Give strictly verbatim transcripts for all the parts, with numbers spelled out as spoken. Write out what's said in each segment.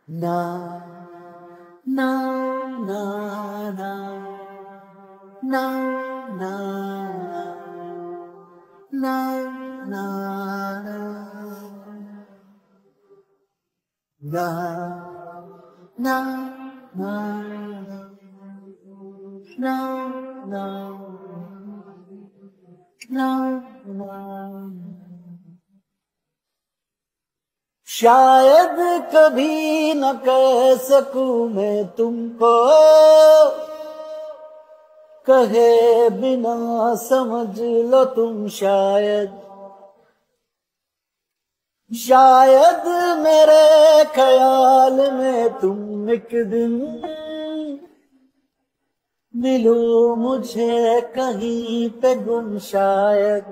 ना ना ना ना ना ना ना ना ना ना ना ना ना ना ना शायद कभी न कह सकूं मैं तुमको, कहे बिना समझ लो तुम शायद। शायद मेरे ख्याल में तुम एक दिन मिलो मुझे कहीं पे गुम शायद।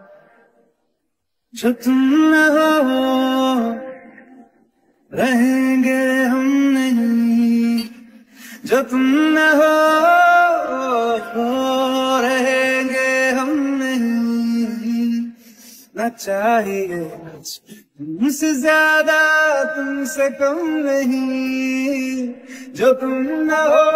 जो तुम न हो रहेंगे हम नहीं, जो तुम न हो रहेंगे हम नहीं। न चाहिए कुछ तुमसे ज्यादा तुमसे कम नहीं, जो तुम न हो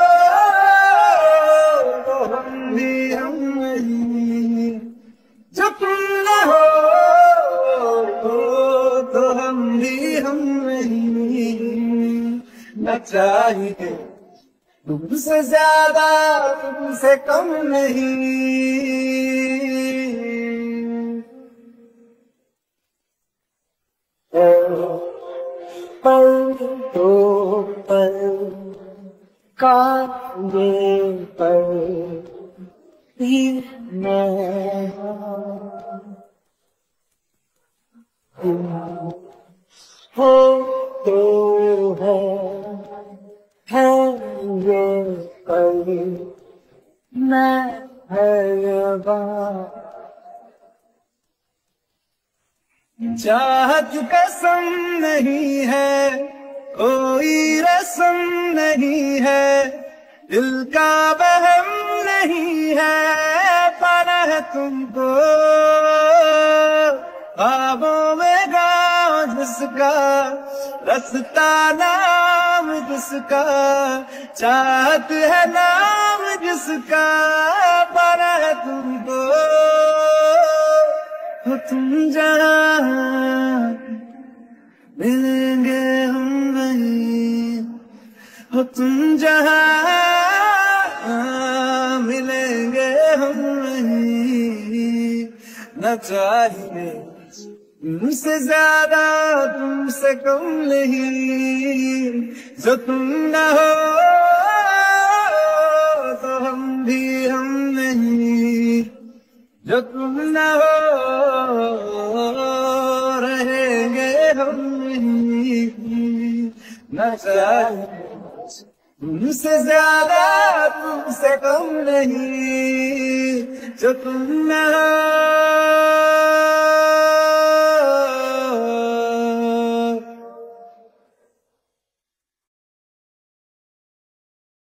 तो हम भी हम नहीं, जो तुम न हो तो हम भी हम नहीं। न चाहिए तुमसे ज्यादा तुमसे कम नहीं। पल तो पल कांगे पर भी मैं तुम हो तो है है ये पल मैं हैवान। चाहत कसम नहीं है, कोई रस्म नहीं है, दिल का बहम नहीं है, पाना है तुमको ख्वाबों में गाँव जिसका, रास्ता नाम जिसका, चाहत है नाम जिसका, पाना है तुमको। हो तुम जहाँ मिलेंगे हम वहीं, हो तुम जहाँ मिलेंगे हम वहीं। न चाहिए तुमसे ज्यादा तुमसे कम नहीं, जो तुम न हो तो हम भी हम नहीं, जो तुम न हो रहेंगे हम नहीं। न चाहिए तुमसे ज्यादा तुमसे कम नहीं, जो तुम न हो